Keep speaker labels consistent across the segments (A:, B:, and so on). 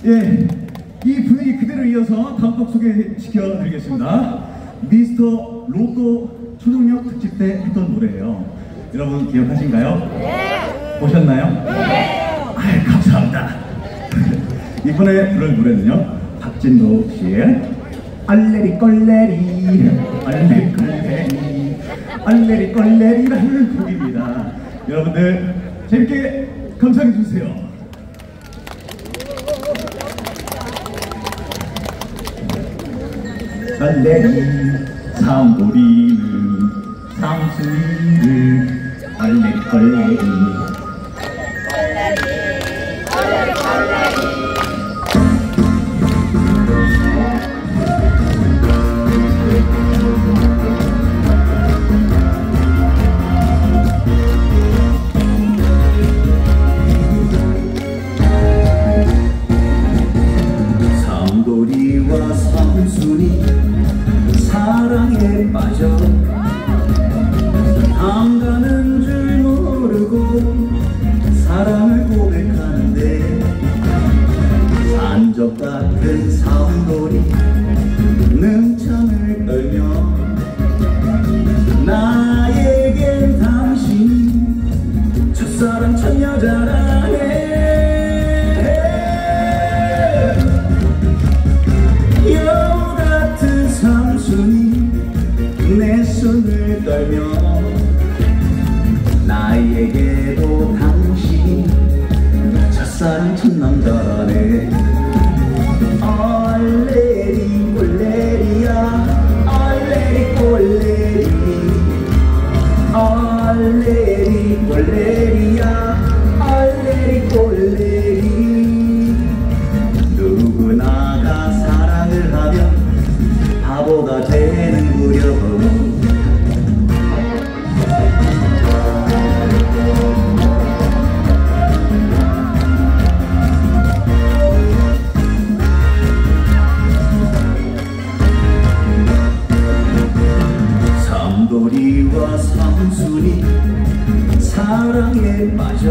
A: 예, 이 분위기 그대로 이어서 다음 곡 소개시켜 드리겠습니다. 미스터 로또 초능력 특집 때 했던 노래예요. 여러분 기억하신가요? 네! 보셨나요? 네! 아유, 감사합니다. 이번에 부를 노래는요, 박진도 씨의 알레리 껄레리 알레리 껄레리 알레리 껄레리라는 곡입니다. 여러분들 재밌게 감상해 주세요. 알레리 삼보리는 삼순이를 알레리 껄레리 삼돌이와 삼순이 사랑에 빠져 안 가는 줄 모르고 사랑을 고백하는데 산적 같은 삼돌이 능청을 떨며 나에겐 당신 첫사랑 첫여자라네. 여우 같은 삼순이 내 손을 떨며 나에게도 당신 첫사랑 첫남자라네. 알레리 꼴레리야 알레리 꼴레리 알레리 꼴레리야 알레리 꼴레리. 누구나가 사랑을 하면 바보가 되는구려. 삼돌이와 삼순이 사랑에 빠져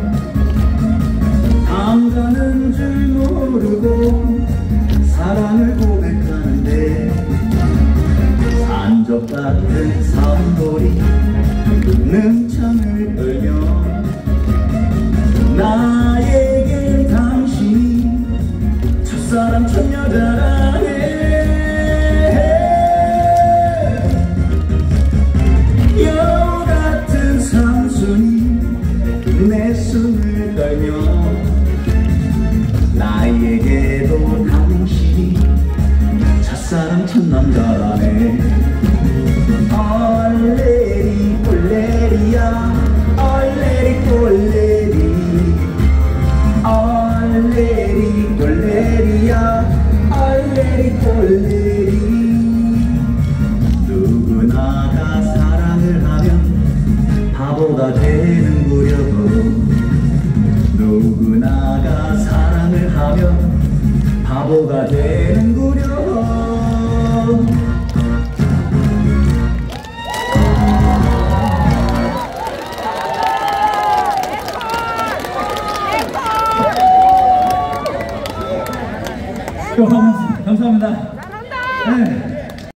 A: 안 가는 줄 모르고 사랑을 고백하는데 산적 같은 삼돌이 능청을 떨며